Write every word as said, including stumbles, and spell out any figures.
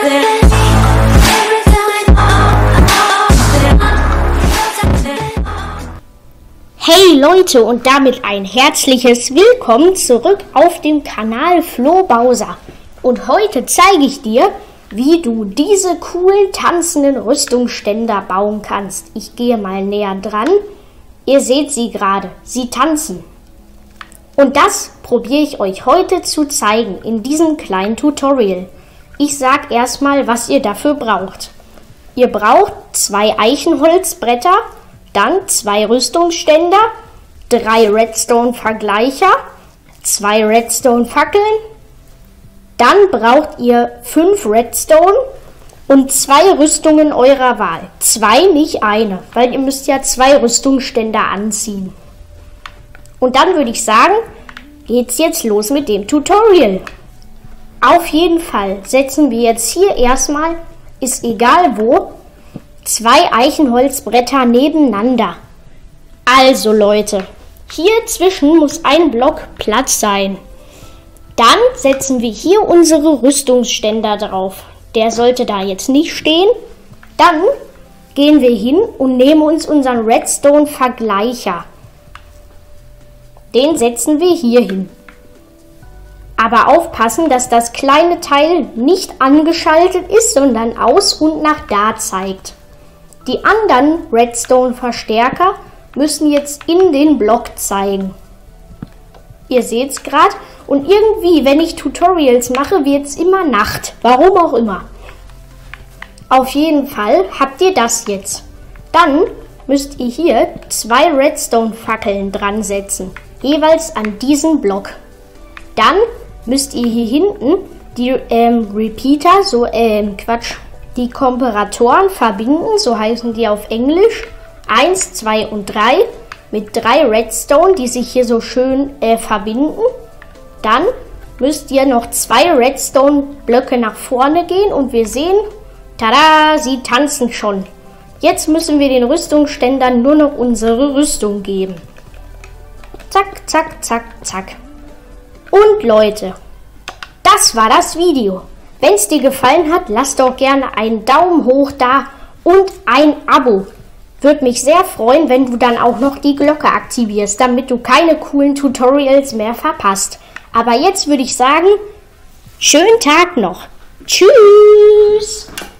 Hey Leute und damit ein herzliches Willkommen zurück auf dem Kanal Flo Bowser. Und heute zeige ich dir, wie du diese coolen tanzenden Rüstungsständer bauen kannst. Ich gehe mal näher dran. Ihr seht sie gerade, sie tanzen. Und das probiere ich euch heute zu zeigen in diesem kleinen Tutorial. Ich sage erstmal, was ihr dafür braucht. Ihr braucht zwei Eichenholzbretter, dann zwei Rüstungsständer, drei Redstone-Vergleicher, zwei Redstone-Fackeln, dann braucht ihr fünf Redstone und zwei Rüstungen eurer Wahl. Zwei, nicht eine, weil ihr müsst ja zwei Rüstungsständer anziehen. Und dann würde ich sagen, geht's jetzt los mit dem Tutorial. Auf jeden Fall setzen wir jetzt hier erstmal, ist egal wo, zwei Eichenholzbretter nebeneinander. Also Leute, hier zwischen muss ein Block Platz sein. Dann setzen wir hier unsere Rüstungsständer drauf. Der sollte da jetzt nicht stehen. Dann gehen wir hin und nehmen uns unseren Redstone-Vergleicher. Den setzen wir hier hin. Aber aufpassen, dass das kleine Teil nicht angeschaltet ist, sondern aus und nach da zeigt. Die anderen Redstone-Verstärker müssen jetzt in den Block zeigen. Ihr seht es gerade. Und irgendwie, wenn ich Tutorials mache, wird es immer Nacht. Warum auch immer. Auf jeden Fall habt ihr das jetzt. Dann müsst ihr hier zwei Redstone-Fackeln dran setzen. Jeweils an diesen Block. Dann müsst ihr hier hinten die ähm, Repeater, so ähm, Quatsch, die Komparatoren verbinden, so heißen die auf Englisch. eins, zwei und drei mit drei Redstone, die sich hier so schön äh, verbinden. Dann müsst ihr noch zwei Redstone-Blöcke nach vorne gehen und wir sehen, tada, sie tanzen schon. Jetzt müssen wir den Rüstungsständern nur noch unsere Rüstung geben. Zack, zack, zack, zack. Und Leute, das war das Video. Wenn es dir gefallen hat, lass doch gerne einen Daumen hoch da und ein Abo. Würde mich sehr freuen, wenn du dann auch noch die Glocke aktivierst, damit du keine coolen Tutorials mehr verpasst. Aber jetzt würde ich sagen, schönen Tag noch. Tschüss!